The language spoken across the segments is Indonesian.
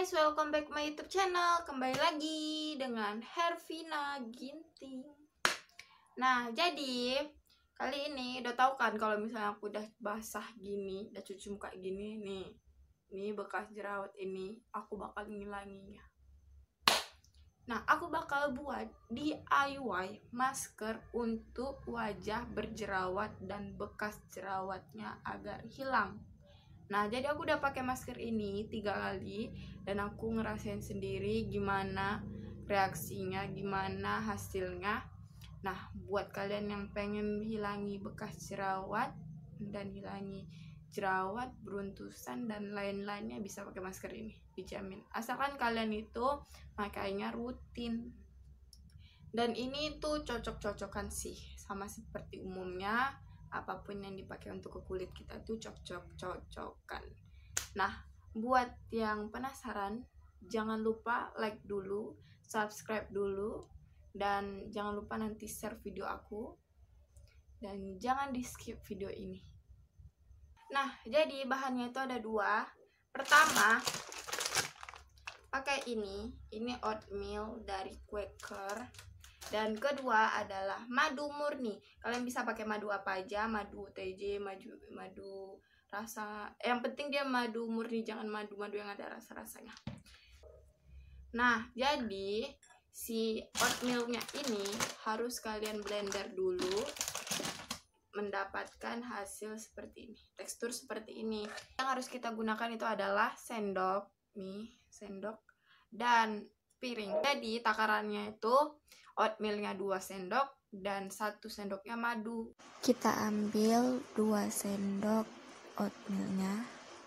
guys, welcome back my YouTube channel. Kembali lagi dengan Hervina Ginting. Nah, jadi kali ini udah tahu kan kalau misalnya aku udah basah gini, udah cuci muka gini nih. Ini bekas jerawat ini aku bakal ngilanginya. Nah, aku bakal buat DIY masker untuk wajah berjerawat dan bekas jerawatnya agar hilang. Nah, jadi aku udah pakai masker ini 3 kali dan aku ngerasain sendiri gimana reaksinya, gimana hasilnya. Nah, buat kalian yang pengen hilangi bekas jerawat dan hilangi jerawat, beruntusan dan lain-lainnya bisa pakai masker ini, dijamin. Asalkan kalian itu makainya rutin. Dan ini tuh cocok-cocokan sih, sama seperti umumnya apapun yang dipakai untuk ke kulit kita tuh cocok-cocokan. Nah, buat yang penasaran, jangan lupa like dulu, subscribe dulu, dan jangan lupa nanti share video aku, dan jangan di skip video ini. Nah, jadi bahannya itu ada 2. Pertama, pakai ini oatmeal dari Quaker. Dan kedua adalah madu murni. Kalian bisa pakai madu apa aja, madu TJ, madu rasa. Yang penting dia madu murni, jangan madu yang ada rasa-rasanya. Nah, jadi si oatmealnya ini harus kalian blender dulu, mendapatkan hasil seperti ini, tekstur seperti ini. Yang harus kita gunakan itu adalah sendok, nih, sendok dan piring. Jadi takarannya itu oatmealnya 2 sendok dan 1 sendoknya madu. Kita ambil 2 sendok oatmealnya,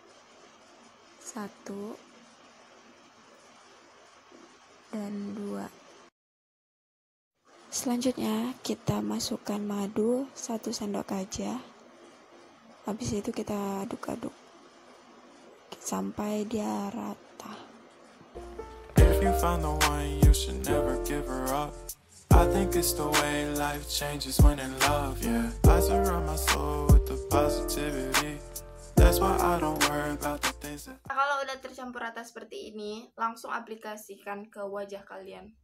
1 dan 2. Selanjutnya kita masukkan madu 1 sendok aja. Habis itu kita aduk-aduk sampai dia rata. If you find the one, you should never give her up. I think it's the way life changes when in love, yeah. I surround my soul with the positivity. That's why I don't worry about the things that... Nah, kalau udah tercampur rata seperti ini, langsung aplikasikan ke wajah kalian.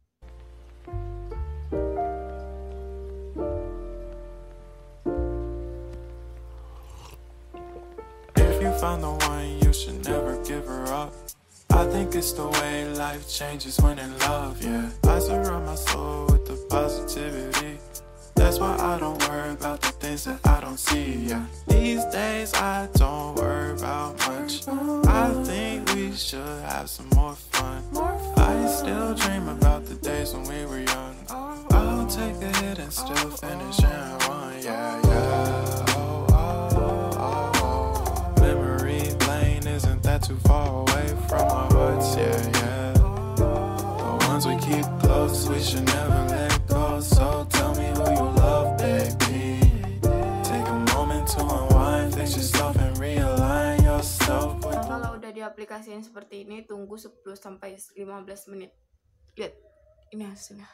If you find the one, you should never give her up. I think it's the way life changes when in love, yeah. I surround my soul with the positivity. That's why I don't worry about the things that I don't see, yeah. These days I don't worry about much. I think we should have some more fun. I still dream about the days when we were young. I'll take a hit and still finish and run, yeah, yeah. Oh, oh, oh, oh. Memory lane, isn't that too far away from our hearts, yeah, yeah. The ones we keep close, we should never let go. So tell me who you love, baby. Take a moment to unwind, fix yourself and realign yourself. Nah, kalau udah diaplikasikan seperti ini, tunggu 10-15 menit. Lihat, ini hasilnya.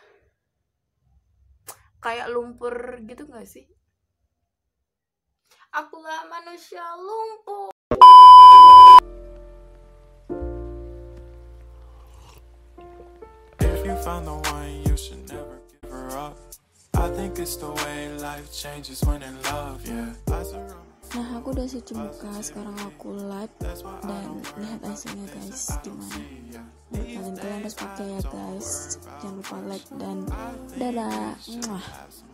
Kayak lumpur gitu gak sih? Aku gak manusia lumpur. If you found the one, you should never give her up. I think it's the way life changes when in love, yeah. Nah, aku udah cuci muka, sekarang aku live dan lihat hasilnya guys gimana. Kalian harus pakai ya guys. Jangan lupa like dan dadah.